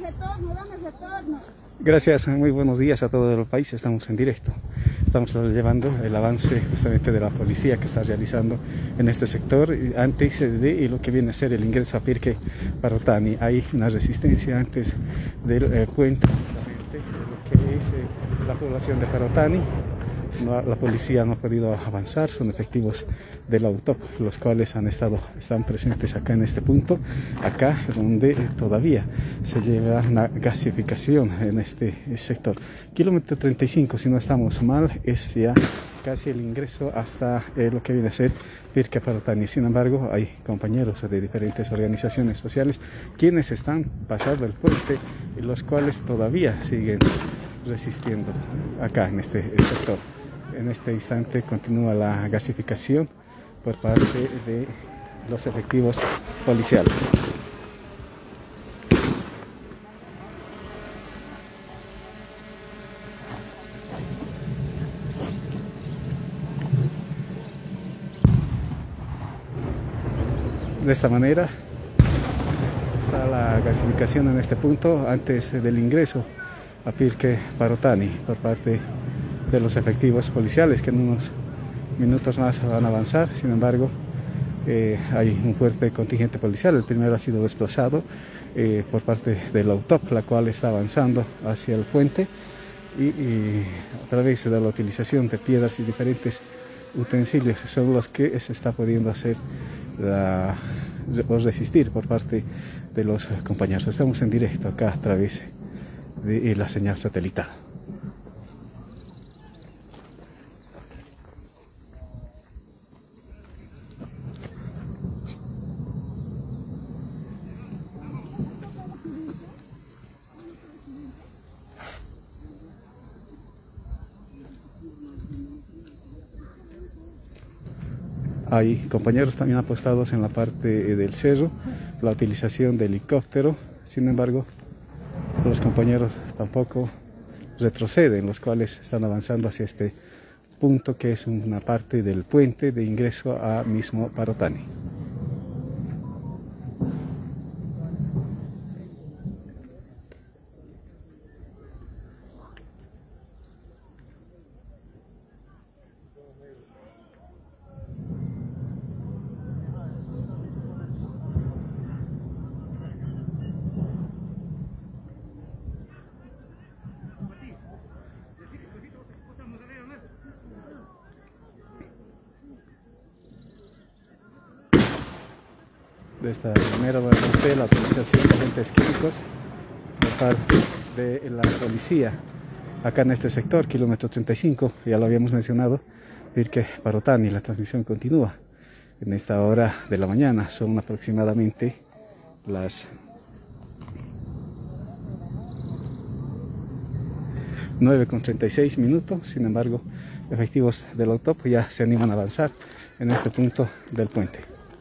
dame retorno. Gracias, muy buenos días a todo el país. Estamos en directo. Estamos llevando el avance justamente de la policía que está realizando en este sector antes de lo que viene a ser el ingreso a Pirque Parotani. Hay una resistencia antes del puente justamente de lo que es la población de Parotani. La policía no ha podido avanzar, son efectivos del AUTOP, los cuales están presentes acá en este punto, acá donde todavía se lleva una gasificación en este sector. Kilómetro 35, si no estamos mal, es ya casi el ingreso hasta lo que viene a ser Pirque Parotani. Sin embargo, hay compañeros de diferentes organizaciones sociales quienes están pasando el puente y los cuales todavía siguen resistiendo acá en este sector. En este instante continúa la gasificación por parte de los efectivos policiales. De esta manera está la gasificación en este punto antes del ingreso a Pirque Parotani por parte de los efectivos policiales, que en unos minutos más van a avanzar. Sin embargo, hay un fuerte contingente policial. El primero ha sido desplazado por parte del AUTOP, la cual está avanzando hacia el puente y a través de la utilización de piedras y diferentes utensilios son los que se está pudiendo hacer o resistir por parte de los compañeros. Estamos en directo acá a través de la señal satelital. Hay compañeros también apostados en la parte del cerro, la utilización de helicóptero. Sin embargo, los compañeros tampoco retroceden, los cuales están avanzando hacia este punto que es una parte del puente de ingreso a mismo Parotani. De esta manera, nuevamente, la utilización de agentes químicos por parte de la policía acá en este sector, kilómetro 35, ya lo habíamos mencionado, Pirque Parotani. La transmisión continúa en esta hora de la mañana. Son aproximadamente las 9:36 minutos. Sin embargo, efectivos del AUTOP ya se animan a avanzar en este punto del puente.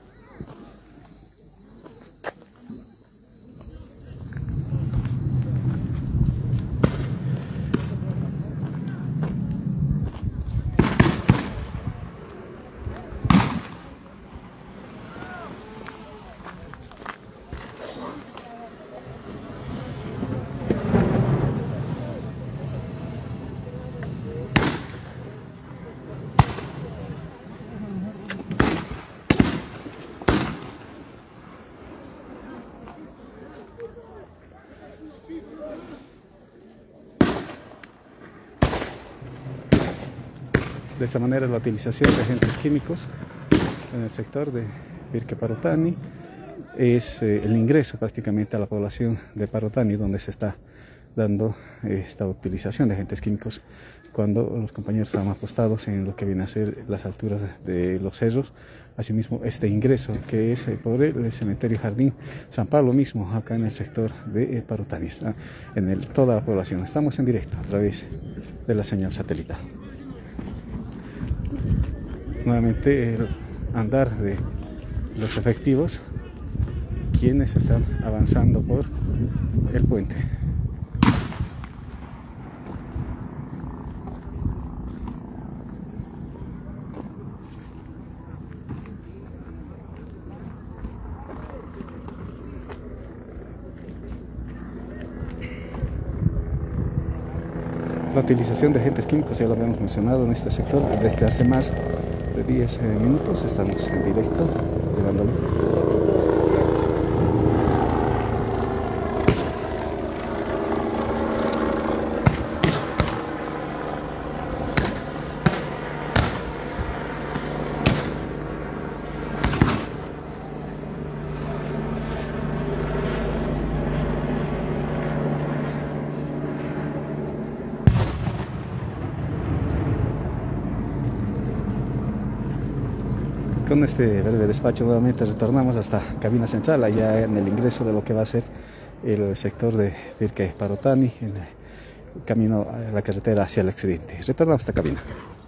De esta manera, la utilización de agentes químicos en el sector de Pirque Parotani es el ingreso prácticamente a la población de Parotani, donde se está dando esta utilización de agentes químicos cuando los compañeros están apostados en lo que viene a ser las alturas de los cerros. Asimismo, este ingreso que es por el cementerio Jardín San Pablo mismo, acá en el sector de Parotani, toda la población. Estamos en directo a través de la señal satelital. Nuevamente el andar de los efectivos quienes están avanzando por el puente. La utilización de agentes químicos ya lo habíamos mencionado en este sector desde hace más de 10 minutos. Estamos en directo llevándolo. Con este breve despacho nuevamente retornamos hasta cabina central, allá en el ingreso de lo que va a ser el sector de Pirque Parotani, en el camino a la carretera hacia el accidente. Retornamos hasta cabina.